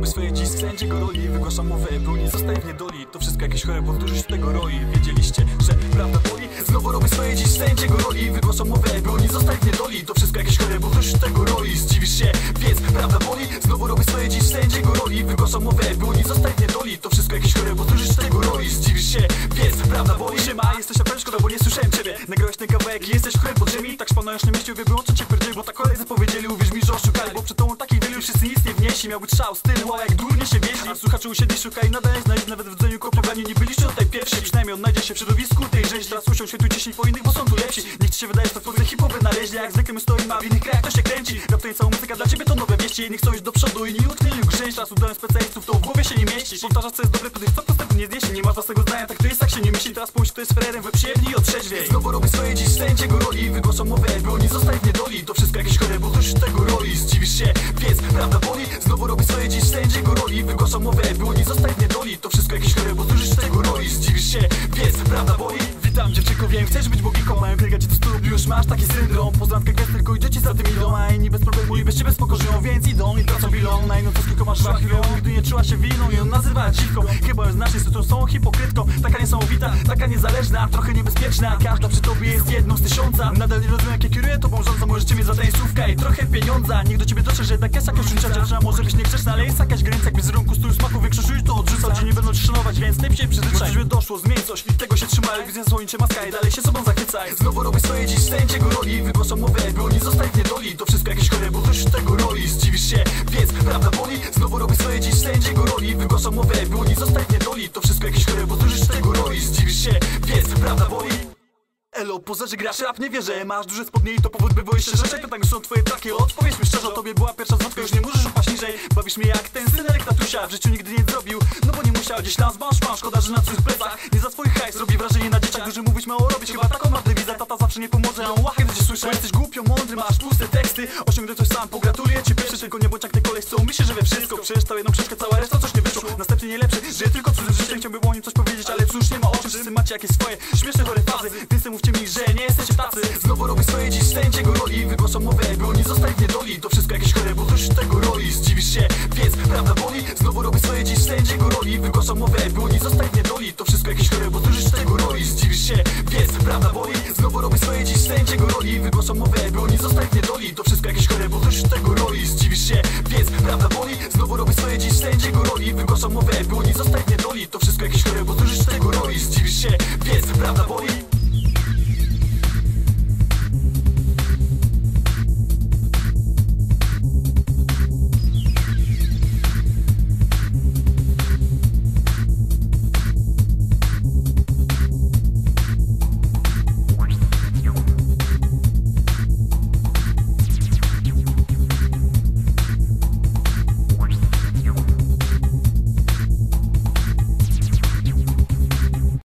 robię swoje dziś, sędziego roli. Wygłaszam mowę, by nie zostaje w niedoli. To wszystko jakieś chore, powtórzyć tego roi. Wiedzieliście, że prawda boli? Znowu robię swoje dziś, sędziego roli. Wygłaszam mowę, by nie zostaje w niedoli. To wszystko jakieś chore, powtórzyć tego roi. Zdziwisz się, więc prawda boli? Znowu robię swoje dziś, sędziego roli. Wygłaszam mowę, by nie zostaje w niedoli. To wszystko jakieś chore, powtórzyć tego roi. Zdziwisz się, więc prawda boli? Siema, jesteś na szkoda, bo nie słyszałem ciebie. Nagrałeś ten kawałek i jesteś chleb pod ziemi. Tak szpanujesz na mieście, było co cię pierdzieli. Bo tak koledzy powiedzieli, uwierz mi, że oszukali. Bo przed tobą takich wielu wszyscy nic nie wnieśli. Miał być szał, styl, wow, jak durnie się wieśli. A słuchacze usiedli, szukali, nadal znaleźć. Nawet w dzwoniu kopiowaniu nie byliście tutaj pierwsi. Przynajmniej odnajdzie się w środowisku tej rzezi. Teraz usiądź światu 10 po innych, bo są tu lepsi. Niech ci się wydaje, że to w Polsce hip-hopy naleźli. Jak zwykle my stoimy, a w innych krajach to się kręci. Rap to nie cała muzyka, dla ciebie to nowe wieści. Jedni chcą iść do przodu, inni utknęli w grzęź. Raz udają specjalistów, to w głowie się nie mieści. Powtarzasz, co jest dobre, po tych co postępu nie zniesie. Nie masz własnego zdania, tak to jest, tak się nie myśli. Teraz pomyśl, kto jest frerem, we przyjemni i otrzeźwiej. Znowu robię swoje dziś, sędziego roli. Wygłaszam mowę, by oni zostali w niedoli. To wszystko jakieś chore, bo ktoś tego roi. Zdziwisz się, więc prawda boli? Znowu robię swoje dziś, sędziego roli. Wygłaszam mowę, by oni zostali w niedoli. To wszystko jakieś chore, bo ktoś tego roi. Zdziwisz się, więc prawda boli? Witam dziewczynko, wiem, chcesz być bogiką. Mają biegać do stóp, już masz taki syndrom. Poznankę gest, tylko idzie ci za tym idą. A inni bez problemu i bez ciebie spoko żyją, więc idą i tracą bilą. Na inną to z kilkoma masz chwilą. Nigdy nie czuła się winą i on nazywa dziwką. Chyba ją znasz, jest to są hipokrytką. Taka niesamowita, taka niezależna, trochę niebezpieczna. Każda przy tobie jest jedną z tysiąca. Nadal nie rozumiem, jakie kieruje tobą rządza. Możecie mieć za tańcówkę i trochę pieniądza. Niech do ciebie dotrze, że tak jest jakaś dziewczyna. Może być niegrzeczna, ale jest jakaś granica. Jakby z rynku stylu smaku większość to odrzuca. Ludzie nie będą ci szanować, więc lepiej się przyzwyczaj. Może doszło, zmień coś i tego się trzymaj. Widzę słońce maska i dalej się sobą zachwycaj. Znowu robię swoje dziś, sędziego roli. Wygłaszam mowę, by oni zostali w niedoli. To wszystko jakieś chore, bo ktoś tego roi. Zdziwisz się, więc prawda boli? Znowu robię swoje dziś, sędziego roli. Wygłaszam mowę, by oni zostali w niedoli. To wszystko jakieś chore, bo ktoś tego roi. Zdziwisz się, więc prawda boli? Elo, poza, że grasz rap, nie wierzę. Masz duże spodnie i to powód, by byłeś szczerze. Pytań są twoje takie, odpowiedz mi szczerze. O tobie była pierwsza zwrotka, już nie możesz upaść niżej. Bawisz mnie jak ten synerek tatusia. W życiu nigdy nie zrobił, no bo nie musiał. Gdzieś las masz, szkoda, że na cudzych plecach. Nie za swoich hajs, robi wrażenie na dzieciach. Dużo mówić, mało robić, chyba taką masz dewizę. Tata zawsze nie pomoże, a łachę gdy cię słyszę. Bo jesteś głupio mądry, masz tłuste teksty. Osiągnę coś sam, pogratuluję ci pierwszy. Tylko nie bądź jak ten koleś, co myślę, że we wszystko. Przeczytał jedną książkę, cała reszta coś nie wyszło. Następnie nie lepszy, że tylko cudzym życiem chciałbym o nim coś powiedzieć, ale cóż, nie ma o czym. Wszyscy macie jakieś swoje śmieszne chore fazy, więc mówcie mi, że nie jesteście tacy. Znowu robię swoje dziś, sędziego roli. Wygłaszam mowę, by oni zostali w niedoli. To wszystko jakieś chore, bo ktoś tego roi. Zdziwisz się, więc prawda boli? Znowu robię swoje dziś, sędziego roli. Wygłaszam mowę, by oni zostali w niedoli. To wszystko jakieś chore, bo ktoś tego roi. Zdziwisz się, więc prawda boli? Znowu robię swoje dziś, sędziego roli. Wygłaszam mowę, by oni zostali w niedoli. To wszystko jakieś chore, bo ktoś tego roi. Zdziwisz się, więc prawda boli? Znowu robię swoje dziś, sędziego roli. Wygłaszam mowę, by oni zostali w niedoli. To wszystko jakieś chore, bo ktoś tego roi. Zdziwisz się, więc prawda boli?